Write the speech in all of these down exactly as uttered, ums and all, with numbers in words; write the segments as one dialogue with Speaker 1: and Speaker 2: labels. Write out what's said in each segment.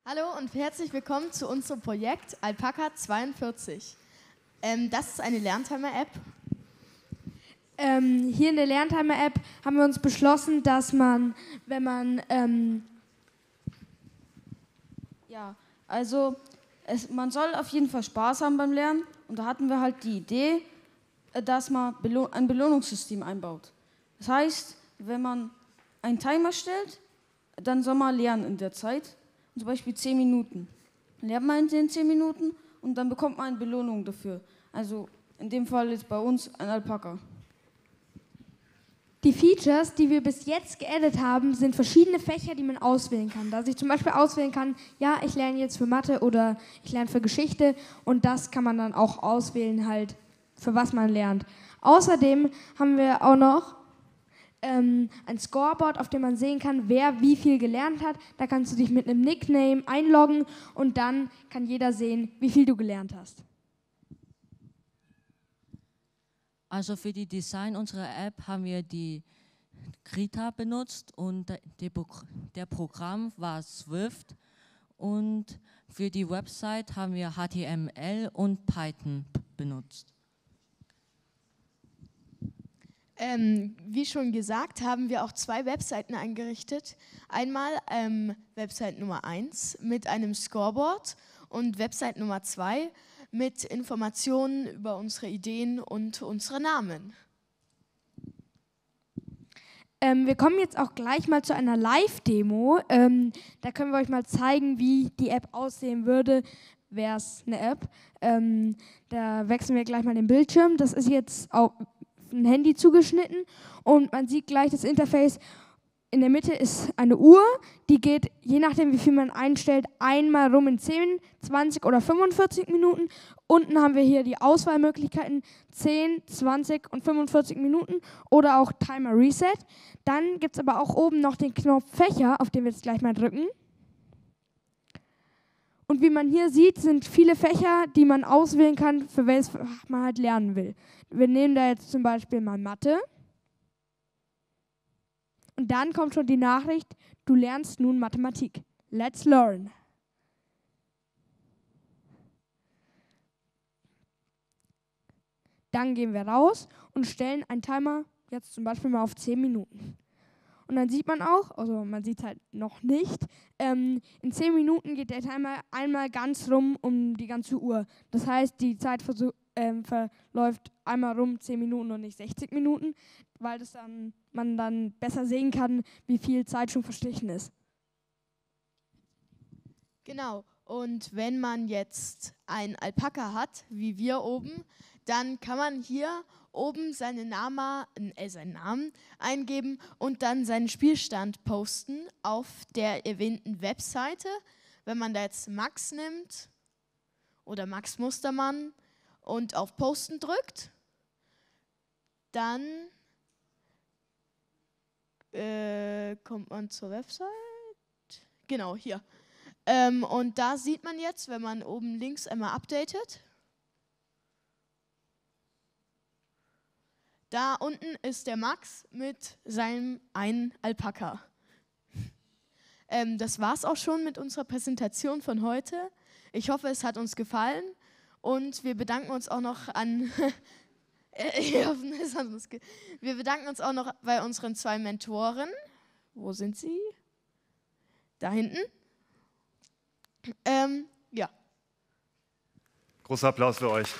Speaker 1: Hallo und herzlich willkommen zu unserem Projekt Alpaka zweiundvierzig. Ähm, das ist eine Lerntimer-App.
Speaker 2: Ähm, hier in der Lerntimer-App haben wir uns beschlossen, dass man, wenn man, ähm,
Speaker 3: ja, also es, man soll auf jeden Fall Spaß haben beim Lernen. Und da hatten wir halt die Idee, äh, dass man Belo- ein Belohnungssystem einbaut. Das heißt, wenn man einen Timer stellt, dann soll man lernen in der Zeit. Zum Beispiel zehn Minuten. Dann lernt man in den zehn Minuten und dann bekommt man eine Belohnung dafür. Also in dem Fall ist bei uns ein Alpaka.
Speaker 2: die Features, die wir bis jetzt geaddet haben, sind verschiedene Fächer, die man auswählen kann. Dass ich zum Beispiel auswählen kann, ja, ich lerne jetzt für Mathe oder ich lerne für Geschichte und das kann man dann auch auswählen, halt, für was man lernt. Außerdem haben wir auch noch ähm, ein Scoreboard, auf dem man sehen kann, wer wie viel gelernt hat. Da kannst du dich mit einem Nickname einloggen und dann kann jeder sehen, wie viel du gelernt hast.
Speaker 4: Also für die Design unserer App haben wir die Krita benutzt und der, der Programm war Swift und für die Website haben wir H T M L und Python benutzt.
Speaker 1: Ähm, wie schon gesagt, haben wir auch zwei Webseiten eingerichtet. Einmal ähm, Website Nummer eins mit einem Scoreboard und Website Nummer zwei mit Informationen über unsere Ideen und unsere Namen.
Speaker 2: Ähm, wir kommen jetzt auch gleich mal zu einer Live-Demo. Ähm, da können wir euch mal zeigen, wie die App aussehen würde, wäre es eine App. Ähm, da wechseln wir gleich mal den Bildschirm. Das ist jetzt auf ein Handy zugeschnitten und man sieht gleich das Interface. In der Mitte ist eine Uhr, die geht, je nachdem wie viel man einstellt, einmal rum in zehn, zwanzig oder fünfundvierzig Minuten. Unten haben wir hier die Auswahlmöglichkeiten zehn, zwanzig und fünfundvierzig Minuten oder auch Timer Reset. Dann gibt es aber auch oben noch den Knopf Fächer, auf den wir jetzt gleich mal drücken. Und wie man hier sieht, sind viele Fächer, die man auswählen kann, für welches Fach man halt lernen will. Wir nehmen da jetzt zum Beispiel mal Mathe. Und dann kommt schon die Nachricht, du lernst nun Mathematik. Let's learn. Dann gehen wir raus und stellen einen Timer jetzt zum Beispiel mal auf zehn Minuten. Und dann sieht man auch, also man sieht es halt noch nicht, ähm, in zehn Minuten geht der Timer einmal ganz rum um die ganze Uhr. Das heißt, die Zeit versuch, ähm, verläuft einmal rum zehn Minuten und nicht sechzig Minuten, weil das dann, man dann besser sehen kann, wie viel Zeit schon verstrichen ist.
Speaker 1: Genau, und wenn man jetzt einen Alpaka hat, wie wir oben, dann kann man hier oben seine Nama, äh, seinen Namen eingeben und dann seinen Spielstand posten auf der erwähnten Webseite. Wenn man da jetzt Max nimmt oder Max Mustermann und auf Posten drückt, dann äh, kommt man zur Website. Genau, hier. Ähm, und da sieht man jetzt, wenn man oben links einmal updatet, da unten ist der Max mit seinem einen Alpaka. Ähm, das war's auch schon mit unserer Präsentation von heute. Ich hoffe, es hat uns gefallen und wir bedanken uns auch noch an ich hoffe, es hat uns ge wir bedanken uns auch noch bei unseren zwei Mentoren. Wo sind sie? Da hinten. Ähm, ja.
Speaker 5: Großer Applaus für euch.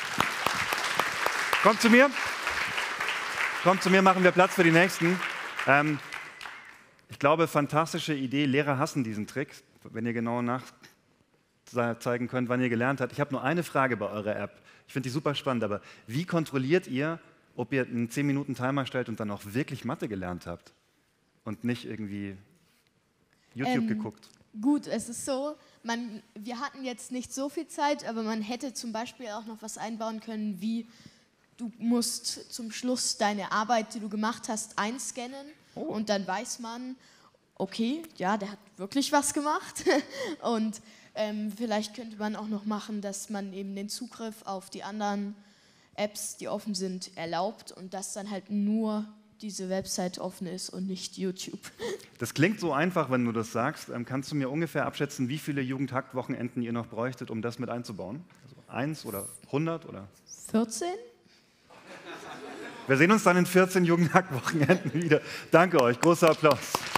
Speaker 5: Kommt zu mir. Kommt zu mir, machen wir Platz für die Nächsten. Ähm, ich glaube, fantastische Idee. Lehrer hassen diesen Trick, wenn ihr genau nachzeigen könnt, wann ihr gelernt habt. Ich habe nur eine Frage bei eurer App. Ich finde die super spannend, aber wie kontrolliert ihr, ob ihr einen zehn Minuten Timer stellt und dann auch wirklich Mathe gelernt habt und nicht irgendwie YouTube ähm, geguckt?
Speaker 1: Gut, es ist so, man, wir hatten jetzt nicht so viel Zeit, aber man hätte zum Beispiel auch noch was einbauen können, wie du musst zum Schluss deine Arbeit, die du gemacht hast, einscannen oh. und dann weiß man, okay, ja, der hat wirklich was gemacht und ähm, vielleicht könnte man auch noch machen, dass man eben den Zugriff auf die anderen Apps, die offen sind, erlaubt und dass dann halt nur diese Website offen ist und nicht YouTube.
Speaker 5: Das klingt so einfach, wenn du das sagst. Ähm, kannst du mir ungefähr abschätzen, wie viele Jugendhakt-Wochenenden ihr noch bräuchtet, um das mit einzubauen? Also eins oder hundert oder?
Speaker 1: vierzehn?
Speaker 5: Wir sehen uns dann in vierzehn Jugendhakt-Wochenenden wieder. Danke euch, großer Applaus.